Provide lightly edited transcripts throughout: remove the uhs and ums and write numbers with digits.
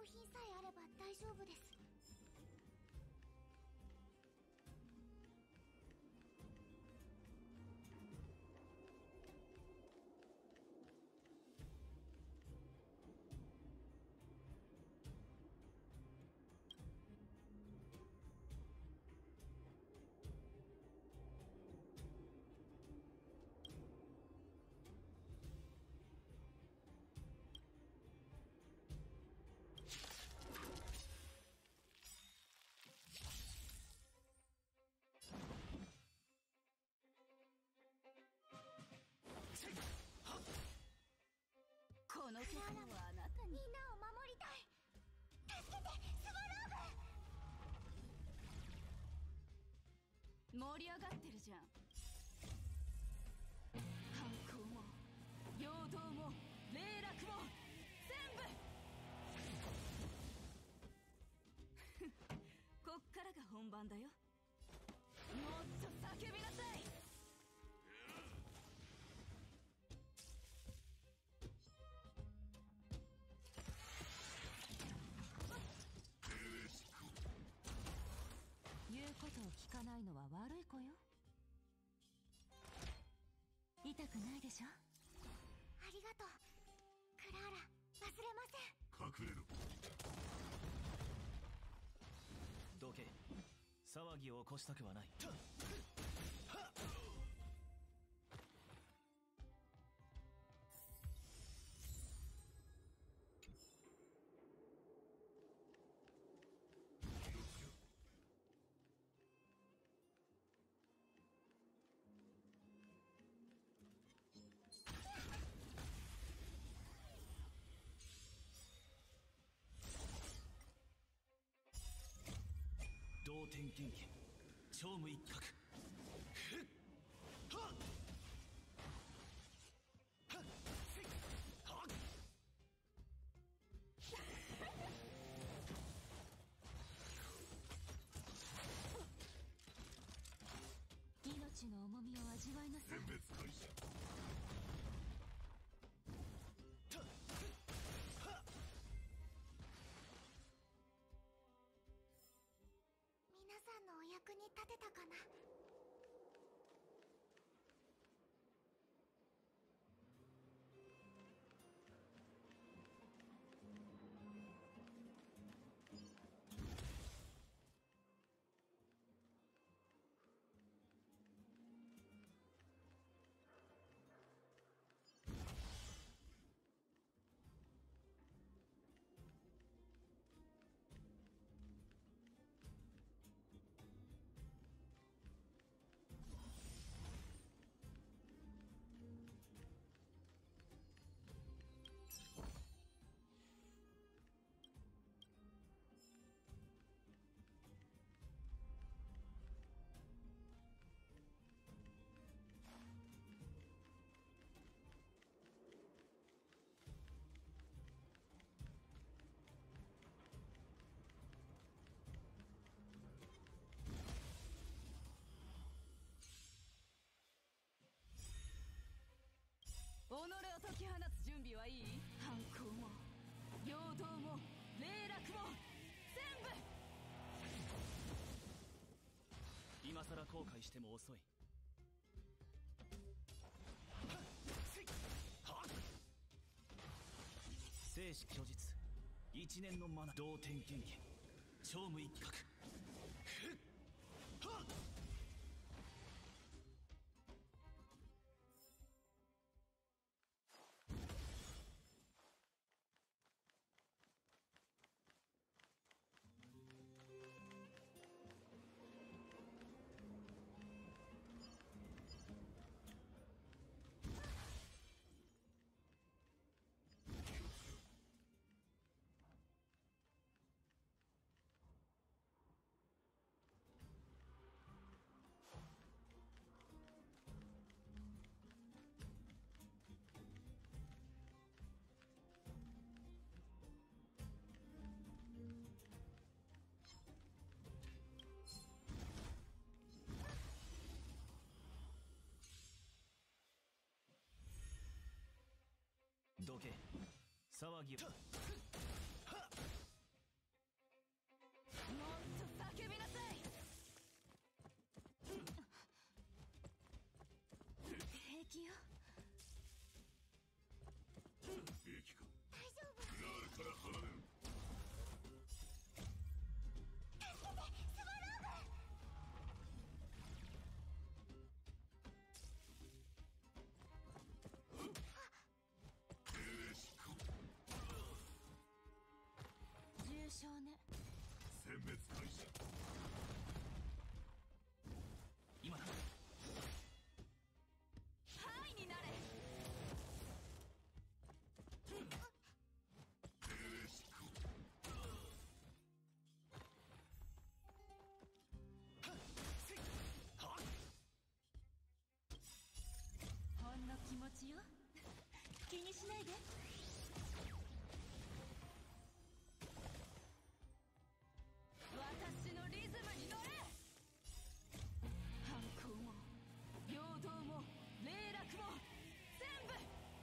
用品さえあれば大丈夫です。 この曲はあなたに。 みんなを守りたい。助けて、スワローグ。 盛り上がってるじゃん。反抗も陽動も霊落も全部こっからが本番だよ。もっと叫びなさい。 言うことを聞かないのは悪い子よ。痛くないでしょ。 ありがとうクラーラ、忘れません。 隠れろ。 どけ。騒ぎを起こしたくはない。同点剣剣超無一角。 命の重みを味わいなさい。 全滅開始。 皆さんのお役に立てたかな。 己を解き放つ準備はいい？反抗も陽動も霊落も全部。 今さら後悔しても遅い。生死虚実一年のマナ。同点剣剣超無一角。どけ騒ぎを。 殲滅開始。 今だ。 はいになれ。 ほんの気持ちよ。気にしないで。 私のリズムに乗れ。反抗も平等も霊落も全部。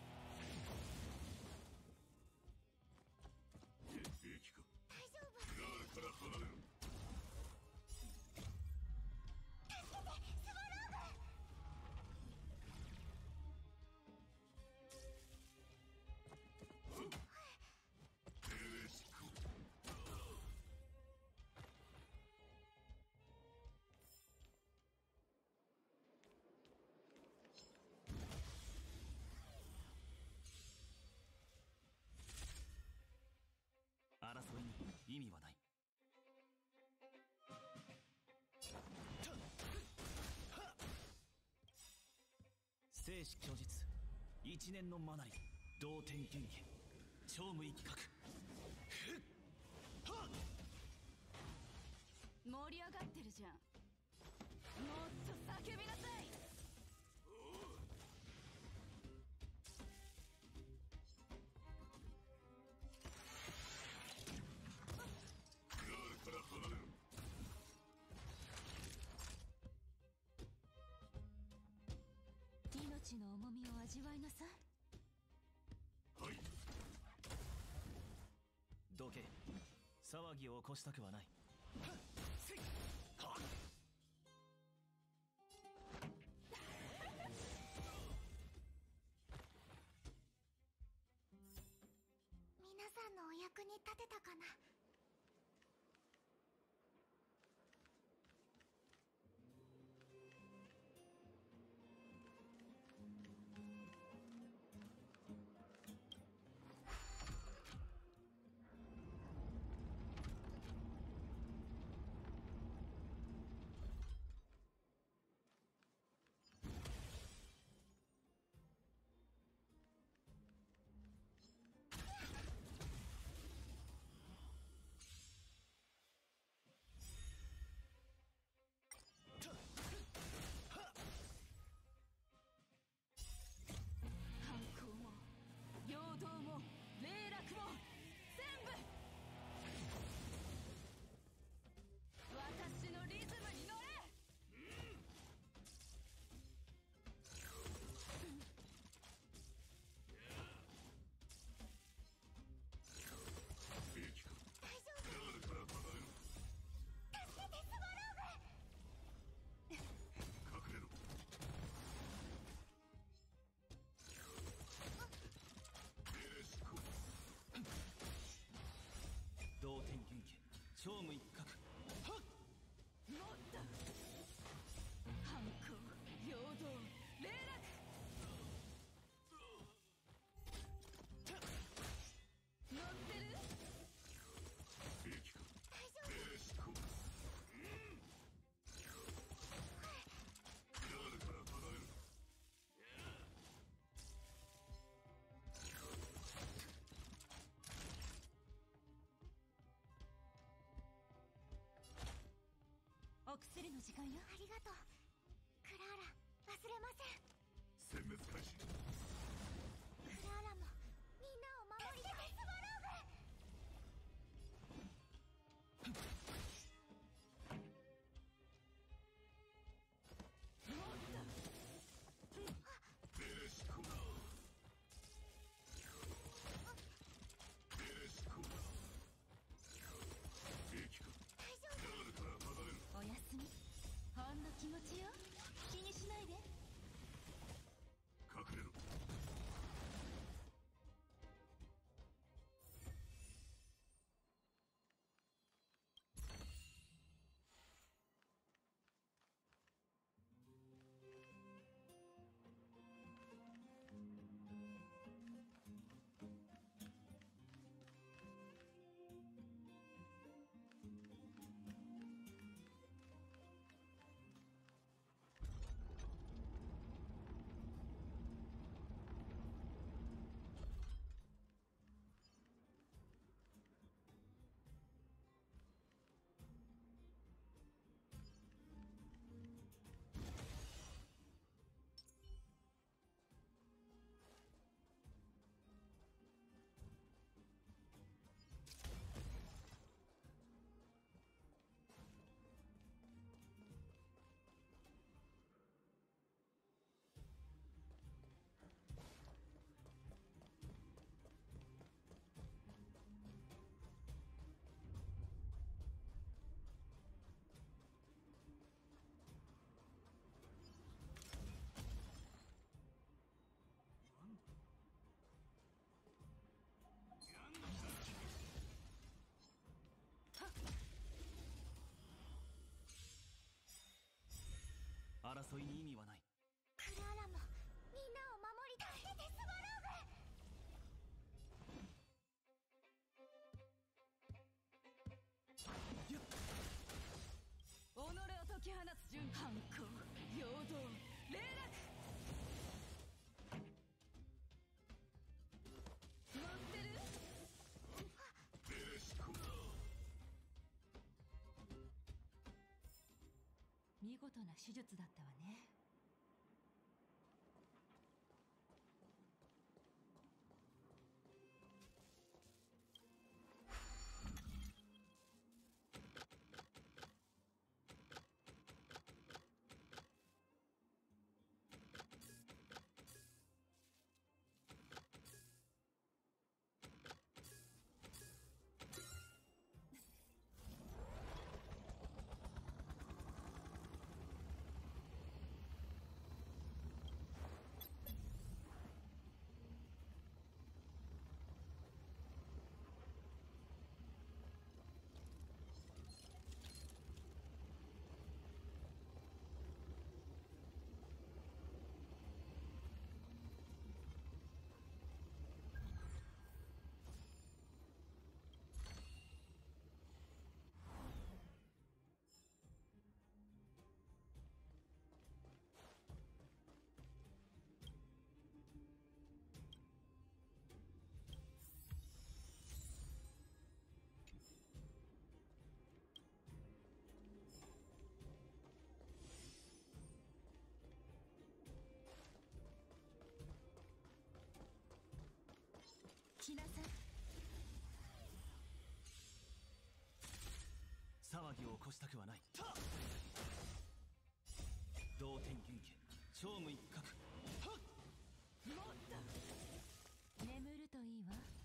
平気か。 大丈夫。 クラーラから離れろ。 助けて、スワローグ。 争いに意味はない。生死虚実、一年のマナリ、同点剣技、超無意企画。 盛り上がってるじゃん。もっと叫びなさい。 クラーラから離れろ。 命の重みを味わいなさい。 はい。 どけ。騒ぎを起こしたくはない。 皆さんのお役に立てたかな。 反抗も平等も霊落も全部。私のリズムに乗れ。 平気か。 大丈夫。 クラーラから離れろ。 助けて、スワローグ。 隠れろ。 同点剣技、超無一角。 もっと。反抗平等霊落。乗ってる。 平気か。 大丈夫。 クラーラから離れろ。 お薬の時間よ。 ありがとう。クラーラ、忘れません。 殲滅開始。 クラーラもみんなを守りたい。スワローグ。 もっと。 平気か。 大丈クラーラから離れろ。 おやすみ。ほんの気持ちよ。気にしないで。 隠れろ。 争いに意味はない。 クラーラもみんなを守りたいでスワロ己を解き放つ準反抗陽動霊落。持ってる？ エレシコだ。 見事な手術だったわね。来なさい。 騒ぎを起こしたくはない。同点元気超無一角。 眠るといいわ。